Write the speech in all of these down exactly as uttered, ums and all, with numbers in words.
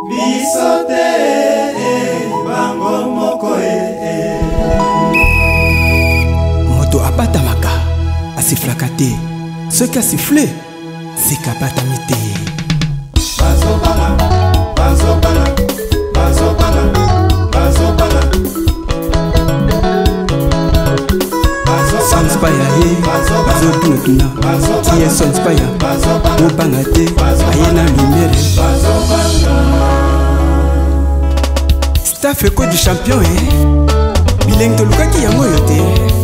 bisote bango moko e moto abatamaka asiflaka te soki asifle sikabatami te bazobala bazobala bazobala bazobala Sonspaya he bazotuna tie Sonspaya mobanga te aye na lumière staff eko du champion eh bileng tolukaki yango yo te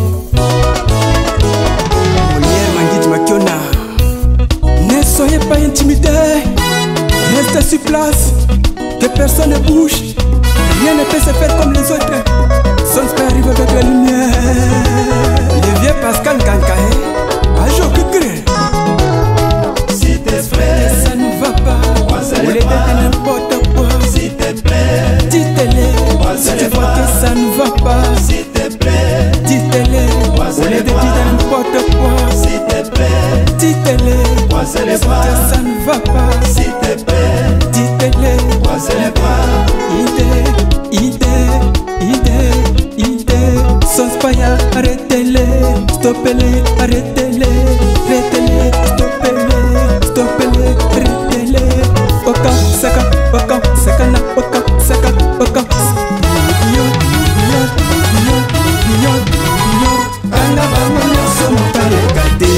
Molière Mangidi Makiona ne soyez pas intimidés, restez sur place, que personne ne bouge, rien ne peut se faire comme les autres. Sonspaya arrive avec la lumière. Le vieux Pascal Kankae, a joué que crée. S'il te plaît, ça ne va pas, on les donne n'importe quoi. S'il te plaît, dites-les, si tu vois que ça ne va pas. S'il te plaît, dites-les, on les donne n'importe quoi. S'il te plaît, dites-les, croisez les que bras. ça ne va pas. S'il te plaît, dites-les, croisez les bras. idée, idée, idée, idée. Sonspaya, arrêtez-les, stoppez-les, arrêtez-les, arrêtez-les, stoppez-les, stoppez-les, arrêtez-les. Oka, saka, oka, sakana, oka, saka, oka. Yo, yo, yo, yo, yo. Kanga bango nyonso motane kate.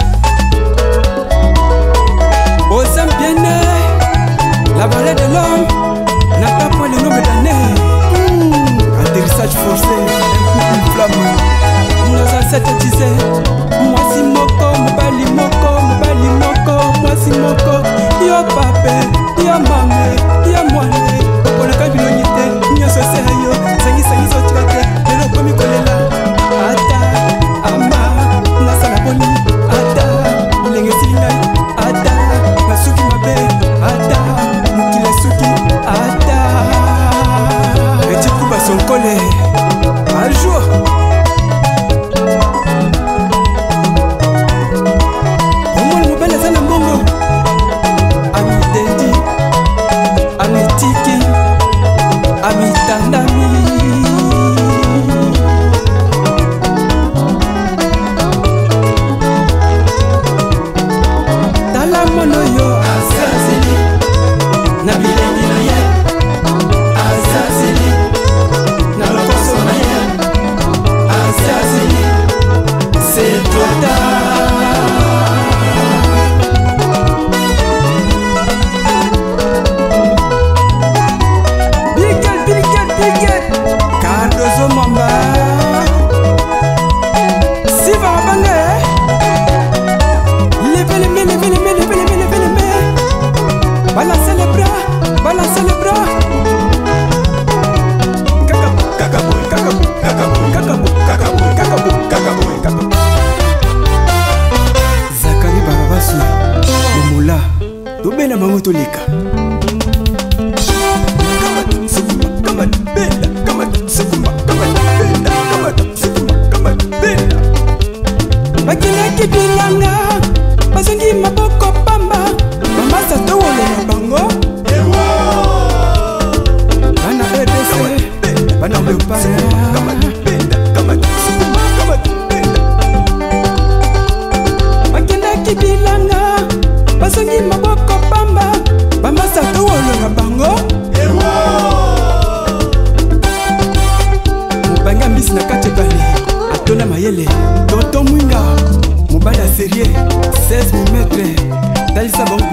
Aux Zambienne, la vallée de l'homme n'a pas point le nombre d'années. Mmh, atterrissage forcé, une flamme. Nos ancêtres disaient, moi si moko, mobali moko, mobali moko, moi si moko. Yo pape, yo mame, yo moine. Opona kabilonite, nyonso se yo. Sangi sangi so tirate, lelo komi kolela. Ata, ama, nasala boni. Ata, ilenge silingai. Ata, nasuki mabe. Ata, mukile suki. Ata, petit coup son collet. Un jour. Omol mobile za na mbongo. Ami Dendi, ami Tiki, ami Tandami. Tala mono yo Azazeli, na bilendi na ye. Azazeli, na lokoso na ye. Azazeli, c'est trop Bigel, bigel, bigel. Cardozo Mamba. Siva Abanga. Levez les mains, levez les mains, levez les mains, levez les mains. Balancez les bras, balancez les bras. Kakabou, kakabou, kakabou, kakabou, kakabou, kakabou, kakabou, kakabou, kakabou. Zakari Barabasu, le moula. Tobela mango toleka. Bakilaki bilanga bazongi maboko pamba bamasa towolo na bango bana R D C bana Leopard bakilaki bilanga bazongi maboko pamba bamasa towolo na bango mobanga mbisi na kati ebale atona mayele tonton mwinga mobali ya serie seize milimètres talisa bango